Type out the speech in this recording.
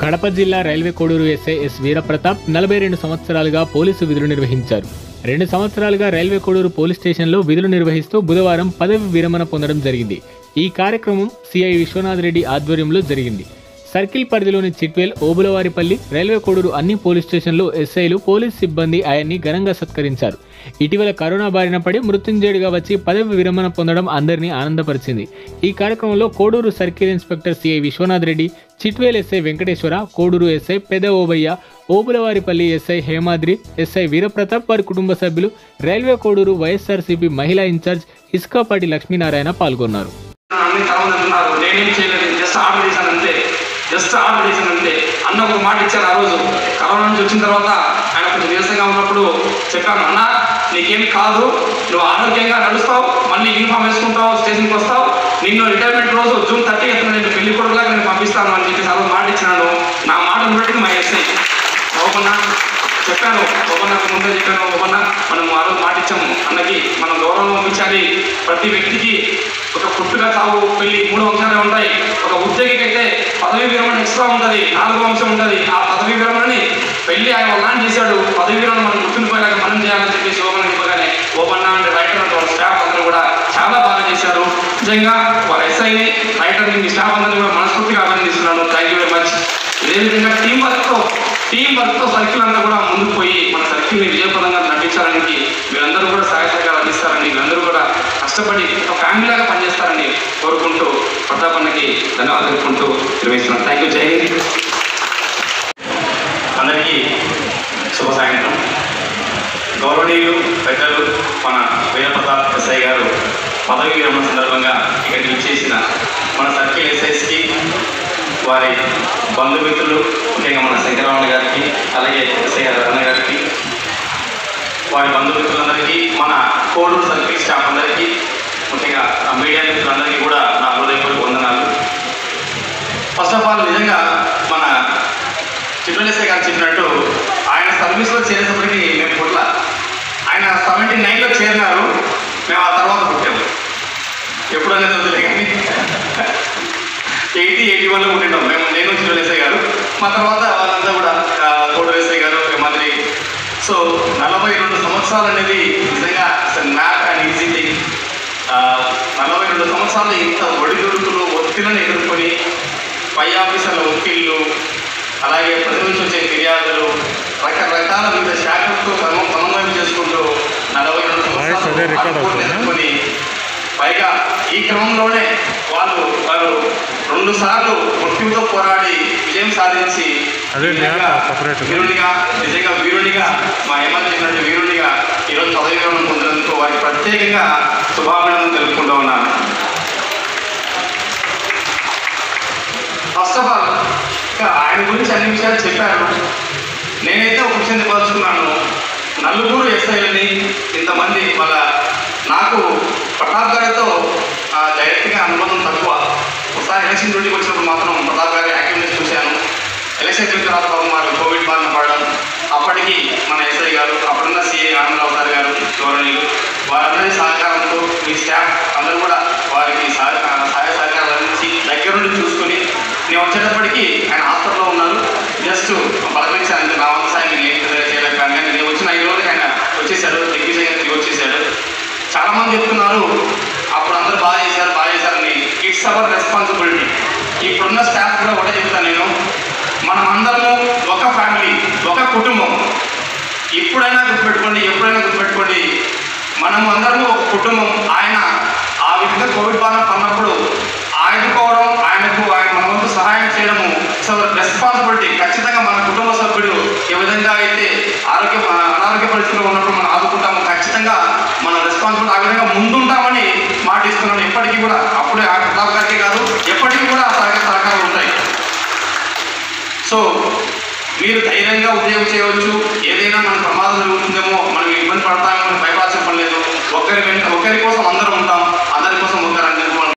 కడప జిల్లా railway Koduru SI S Veerapratap 42 సంవత్సరాలుగా police విధులు నిర్వహించారు. 2 సంవత్సరాలుగా రైల్వే కోడూరు పోలీస్ స్టేషన్లో విధులు నిర్వహిస్తూ బుధవారం పదవి విరమణ పొందడం జరిగింది. ఈ కార్యక్రమం సిఐ విశ్వనాథ్ రెడ్డి ఆధ్వర్యంలో జరిగింది. సర్కిల్ పరిధిలోని చిట్వేల్, ఓబులవారిపల్లి, రైల్వే కోడూరు అన్ని పోలీస్ స్టేషన్లో ఎస్ఐలు, పోలీస్ సిబ్బంది ఆయన్ని ఘనంగా సత్కరించారు. ఇటీవల కరోనా బారిన పడి మృత్యుంజయుడిగా వచ్చి పదవి విరమణ పొందడం అందరినీ ఆనందపరిచింది. ఈ కార్యక్రమంలో Koduru circle inspector CI Viswanath Reddy, Chitvel SI Venkateswara, Koduru SI Peda Obaiah, Obulavaripalli SI Hemadri, SI Veerapratap, వారి కుటుంబ సభ్యులు, రైల్వే కోడూరు వైఎస్ఆర్సీపీ మహిళా ఇన్ఛార్జ్ ఇస్కాపాటి లక్ష్మీనారాయణ పాల్గొన్నారు. జస్ట్ ఆర్డర్ చేశానంతే అన్న ఒక మాట ఇచ్చారు. ఆ రోజు కరోనా నుంచి వచ్చిన తర్వాత ఆయన కొంచెం నీరసంగా ఉన్నప్పుడు చెప్పాను, అన్న నీకేమి కాదు, నువ్వు ఆరోగ్యంగా నడుస్తావు, మళ్ళీ యూనిఫామ్ వేసుకుంటావు, స్టేషన్కి వస్తావు, నిన్ను రిటైర్మెంట్ రోజు June 30th నేను పెళ్లి కొడుకులాగా నేను పంపిస్తాను అని చెప్పేసి ఆ రోజు మాట ఇచ్చినాను. నా మాటను బట్టి మా ఎస్ఐ ఓపన్న చెప్పాను, ఓపన్నకు ముందే చెప్పాను, ఓపన్న మనం ఆ రోజు మాట ఇచ్చాము, అన్నకి మనం గౌరవం పంపించాలి. ప్రతి వ్యక్తికి ఒక పుట్టుక, చావు, పెళ్లి 3 అంశాలే ఉంటాయి. ఒక ఉద్యోగికి అయితే పదవి విరమణ ఎక్స్ట్రా ఉంటుంది, 4వ అంశం ఉంటుంది. ఆ పదవి విరమణని పెళ్లి ఆయన లాంచ్ చేశాడు. పదవి విరమణ మనం గుర్తుండిపోయేలాగా మనం చేయాలని చెప్పేసి ఓపెన్ చెప్పగానే ఓపెన్ అంటే రైటర్ వాళ్ళ స్టాఫ్ అందరూ కూడా చాలా బాగా చేశారు. నిజంగా వాళ్ళ ఎస్ఐని, రైటర్ని, స్టాఫ్ అందరినీ కూడా మనస్ఫూర్తిగా అభినందిస్తున్నాను. Thank you very much. ఇదేవిధంగా టీం వర్క్తో సర్కిల్ అంతా కూడా ముందుకు పోయి మన సర్కిల్ని విజయప్రదంగా నడిపించాలని మీరందరూ కూడా సహాయ సహకారాలు అందిస్తారని, మీరందరూ కూడా కష్టపడి ఒక ఫ్యామిలీలాగా పనిచేస్తారని కోరుకుంటూ ప్రతాపన్నకి ధన్యవాదాలు తెలుపుకుంటూ నిర్వహిస్తున్నాను. Thank you. జై హింద్. అందరికీ శుభ సాయంత్రం. గౌరవనీయులు పెద్దలు మన వీరప్రతాప్ ఎస్ఐ గారు పదవి విరమణ సందర్భంగా ఇక్కడికి విచ్చేసిన మన సర్కిల్ ఎస్ఐస్కి, వారి బంధుమిత్రులు, ముఖ్యంగా మన శంకరరామణ గారికి, అలాగే ఎస్ఐ అన్న గారికి, వారి బంధుమిత్రులందరికీ, మన కోడూరు సర్కిల్ స్టాఫ్ అందరికీ, ముఖ్యంగా మీడియా మిత్రులందరికీ కూడా నా హృదయపూర్వక వందనాలు. ఫస్ట్ ఆఫ్ ఆల్ నిజంగా మన చిట్వేల్ ఎస్ఐ గారు చెప్పినట్టు ఆయన సర్వీస్లో చేరేటప్పటికి మేము పుట్ల, ఆయన 79లో చేరినారు, మేము ఆ తర్వాత పుట్టాము. ఎప్పుడనేది వదిలే కానీ 81లో ఉండినాం మేము, నేను చిట్వేల్ ఎస్ఐ గారు, మా తర్వాత వాళ్ళంతా కూడా కోడూరు ఎస్ఐ గారు, హేమాద్రి. సో 42 సంవత్సరాలు అనేది నిజంగా నాట్ అండ్ ఈజీ థింగ్. 42 సంవత్సరాలు ఇంత ఒడిదుడుకులు, ఒత్తిళ్లను ఎదుర్కొని, పై ఆఫీసర్ల ఒత్తిళ్ళు, అలాగే ప్రజల నుంచి వచ్చే ఫిర్యాదులు, రకరకాల వివిధ శాఖలతో సమన్వయం చేసుకుంటూ 42 సంవత్సరాలు ఎదుర్కొని, పైగా ఈ క్రమంలోనే వారు 2 సార్లు మృత్యువుతో పోరాడి విజయం సాధించి నిజంగా వీరునిగా మా హేమంత్ చెప్పినట్టు వీరునిగా ఈరోజు పదవి విరమణ పొందినందుకు వారికి ప్రత్యేకంగా శుభాభినందనలు తెలుపుకుంటూ ఉన్నాను. ఫస్ట్ ఆఫ్ ఆల్ ఆయన గురించి అన్ని విషయాలు చెప్పారు. నేనైతే ఒక విషయం చెప్పదలుచుకున్నాను. 4 ఎస్ఐలని ఇంతమంది వాళ్ళ నాకు ప్రతాప్ గారితో డైరెక్ట్గా అనుబంధం తక్కువ. ఒకసారి ఎలక్షన్ డ్యూటీకి వచ్చినప్పుడు మాత్రం ప్రతాప్ గారి యాక్టివిటీస్ చూశాను. ఎలక్షన్ అయిపోయిన తర్వాత పాపం వారు కోవిడ్ బారిన పడడం, అప్పటికి మన ఎస్ఐ గారు, అప్పుడున్న సిఐ ఆనందరావు సార్ గారు, గౌరవనీయులు, వారందరి సహకారంతో మీ స్టాఫ్ అందరూ కూడా వారికి సహాయ సహకారాలు అందించి దగ్గర నుండి చూసుకొని, నేను వచ్చేటప్పటికి ఆయన హాస్పిటల్లో ఉన్నారు. జస్ట్ పలకరించాను, నా వంతు సాయం నేను ఏం చేయలేకపోయాను. కానీ నేను వచ్చిన 5 రోజులకి ఆయన వచ్చేసాడు, దిగ్విజయంగా తిరిగి వచ్చేసాడు. చాలామంది చెప్తున్నారు అప్పుడు అందరూ బాగా చేశారని. It's our responsibility. ఇప్పుడున్న స్టాఫ్ కూడా ఒకటే చెప్తాను నేను, మనం అందరము ఒక ఫ్యామిలీ, ఒక కుటుంబం. ఎప్పుడైనా గుర్తుపెట్టుకోండి, మనము అందరము ఒక కుటుంబం. ఆయన ఆ విధంగా కోవిడ్ బారిన పడినప్పుడు ఆదుకోవడం, మన వంతు సహాయం చేయడము సో రెస్పాన్సిబిలిటీ. ఖచ్చితంగా మన కుటుంబ సభ్యుడు ఏ విధంగా అయితే అనారోగ్య పరిస్థితిలో ఉన్నప్పుడు మనం ఆదుకుంటాము, ఖచ్చితంగా మన రెస్పాన్సిబిలిటీ ఆ విధంగా ముందుంటామని మాటిస్తున్నాను. ఎప్పటికీ కూడా, అప్పుడే ఆ ప్రతాప్ గారికి కాదు, ఎప్పటికీ కూడా ఆ సహకారాలు ఉంటాయి. సో మీరు ధైర్యంగా ఉద్యోగం చేయవచ్చు. ఏదైనా మన ప్రమాదం జరుగుతుందేమో, మనం ఇబ్బంది పడతామో భయపడాల్సిన పని లేదు. ఒకరి కోసం అందరూ ఉంటాం, అందరి కోసం ఒకరు